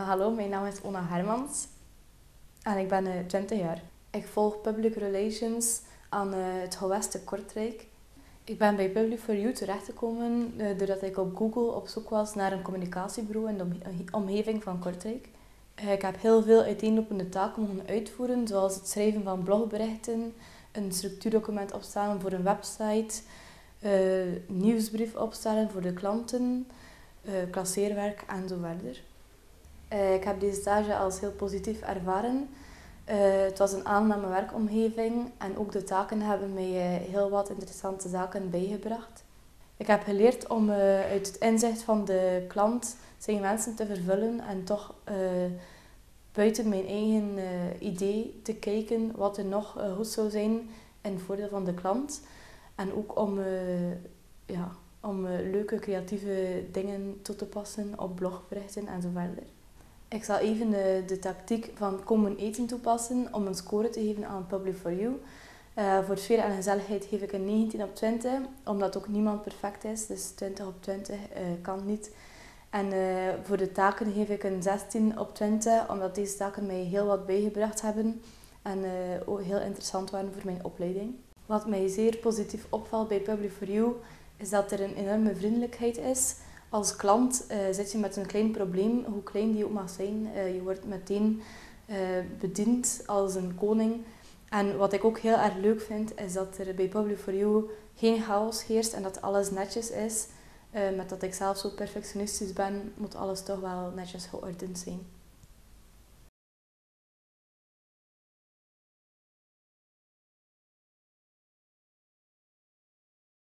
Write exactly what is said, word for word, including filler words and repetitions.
hallo, mijn naam is Ona Hermans en ik ben uh, twintig jaar. Ik volg Public Relations aan uh, het gewest te Kortrijk. Ik ben bij Public for You terechtgekomen uh, doordat ik op Google op zoek was naar een communicatiebureau in de omge- omgeving van Kortrijk. Uh, ik heb heel veel uiteenlopende taken mogen uitvoeren, zoals het schrijven van blogberichten, een structuurdocument opstellen voor een website, uh, nieuwsbrief opstellen voor de klanten, uh, klasseerwerk en zo verder. Uh, ik heb deze stage als heel positief ervaren. Uh, het was een aangename werkomgeving en ook de taken hebben mij uh, heel wat interessante zaken bijgebracht. Ik heb geleerd om uh, uit het inzicht van de klant zijn wensen te vervullen en toch uh, buiten mijn eigen uh, idee te kijken wat er nog uh, goed zou zijn in het voordeel van de klant. En ook om, uh, ja, om uh, leuke creatieve dingen toe te passen op blogberichten en zo verder. Ik zal even de, de tactiek van komen eten toepassen om een score te geven aan Public for You. Uh, voor sfeer en gezelligheid geef ik een negentien op twintig, omdat ook niemand perfect is, dus twintig op twintig uh, kan niet. En uh, voor de taken geef ik een zestien op twintig, omdat deze taken mij heel wat bijgebracht hebben en uh, ook heel interessant waren voor mijn opleiding. Wat mij zeer positief opvalt bij Public for You is dat er een enorme vriendelijkheid is. Als klant uh, zit je met een klein probleem, hoe klein die ook mag zijn. Uh, je wordt meteen uh, bediend als een koning. En wat ik ook heel erg leuk vind, is dat er bij Public for You geen chaos heerst en dat alles netjes is. Uh, met dat ik zelf zo perfectionistisch ben, moet alles toch wel netjes geordend zijn.